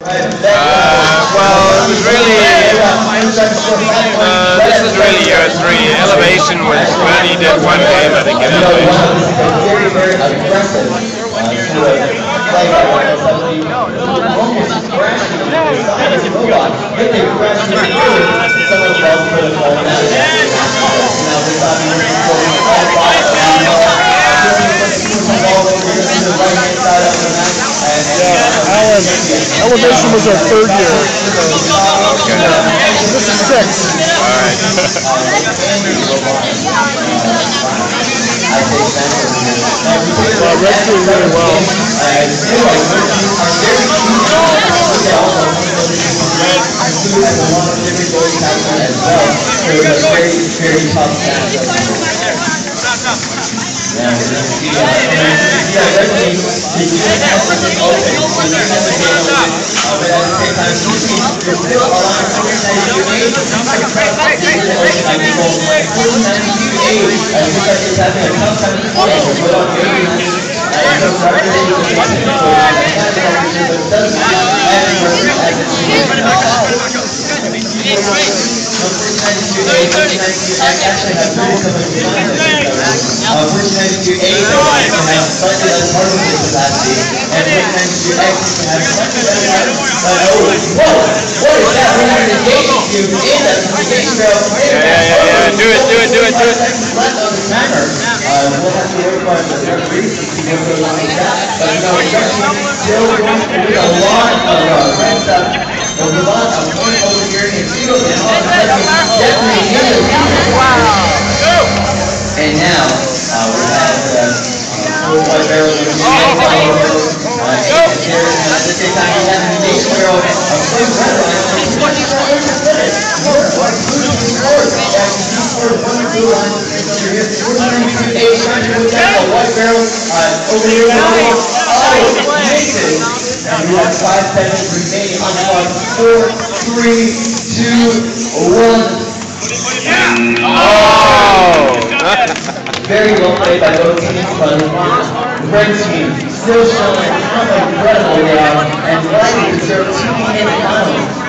Well, it was really, this was really year 3. Elevation was, we only did one game, I think, in elevation. Very, very aggressive. Elevation was our 3rd year. Okay. This is 6th. Alright. Red's doing really well. Very tough match. Do it. And now we have White Barrel at the same time we have the Nation Barrel White Barrel over here and we have 5 seconds remaining on the clock. 4, 3, 2, 1. Very well played by both teams, but the red team still showing some incredible ground and likely deserve to be in the finals.